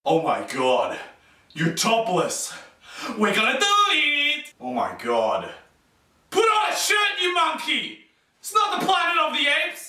Oh my god. You're topless. We're gonna do it! Oh my god. Put on a shirt, you monkey! It's not the Planet of the Apes!